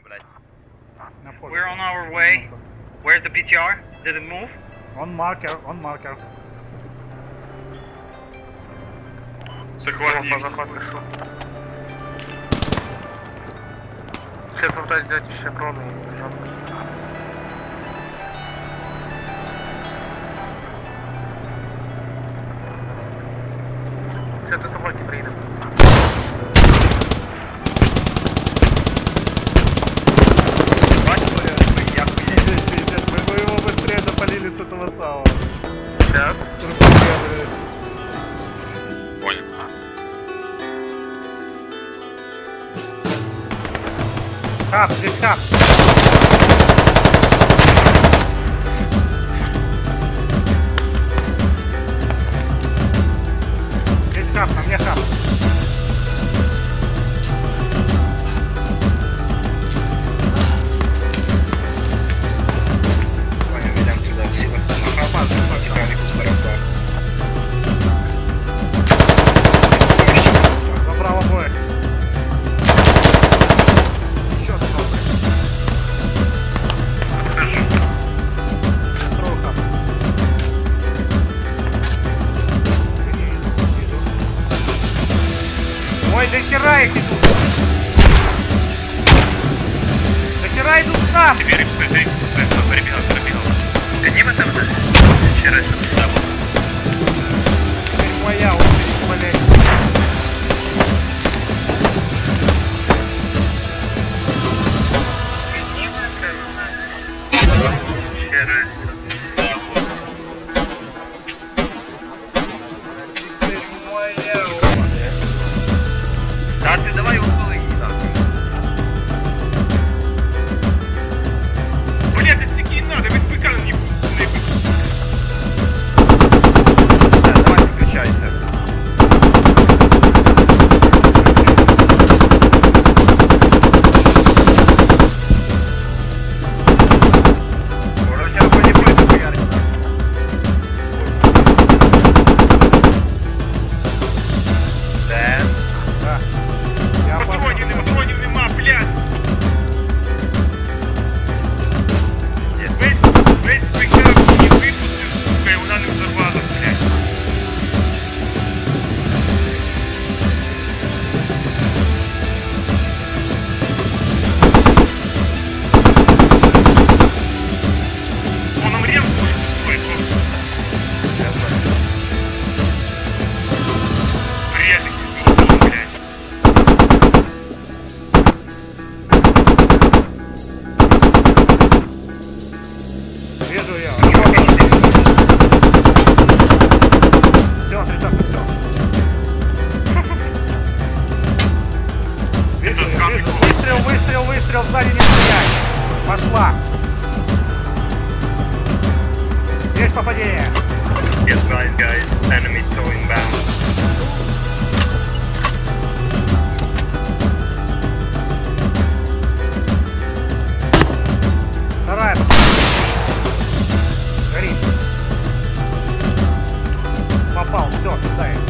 блядь. We're on our way. Where's the BTR? Did it move? On marker, on marker. Захват їх. Захват пішов. Ще повтать взяти ще брони і жодно. Ще до собаки приїдемо. Пиздец, мы бы его быстрее допалили с этого сала. Сейчас. Понял. Хаб, здесь хаб. Здесь хаб, на мне хаб. Понял, идем туда, всего. Хаба, захватик, с барабан. Забрал обоих. Еще одного. Строю хаб. Ой, до хера их идут! До хера идут к нам! Теперь перебегал. Сгоним это вот. Еще раз. Теперь моя очередь, блядь. Еще раз. Теперь моя очередь. Да ты давай уходи, нахуй. Блядь, это стики не надо, ведь быка не будет. Да, давай включайся. Короче, огонь не будет хуярить. Да. Да. Я Патронів нема, блядь. Весь быка не випустив, сука, і вона не взорвалась, блядь. Он нам рем будет устроить, Я знаю. бред их, блядь. вижу я. Все, 30 все. Вижу, Это сам вижу. прикол. Выстрел, сзади не стрелять. Пошла. Есть попадение. Yes, guys. Enemy towing bound. Вторая пошла. Горит. Попал, все, туда я.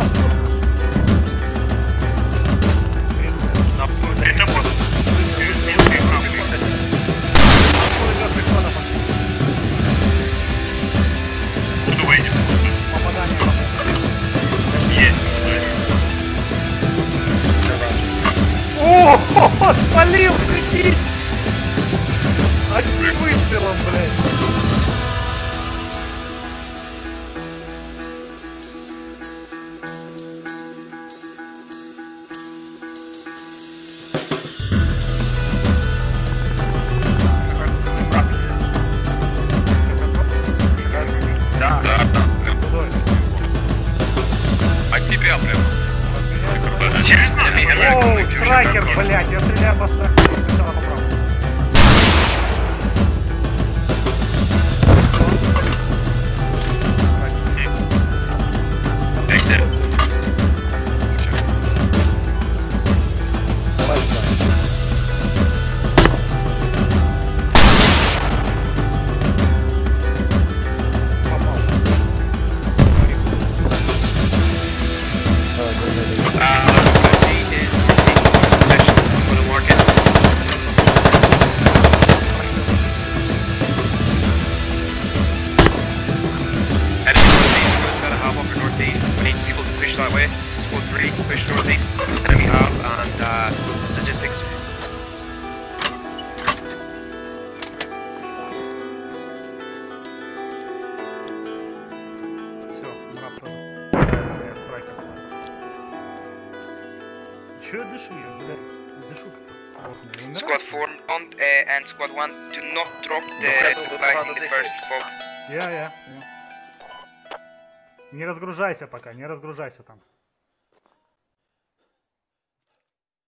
Это вот. Куда выйдем? Попадание. Есть. 3, push northeast. Enemy up and logistics. Все, мрап тоже. Я страйкер. Чё я дышу, я, блядь, дышу как-то сложно. Я умираю, Squad что ли? 4 and Squad 1, do not drop the supplies in the first fog. Я. Не разгружайся пока, не разгружайся там.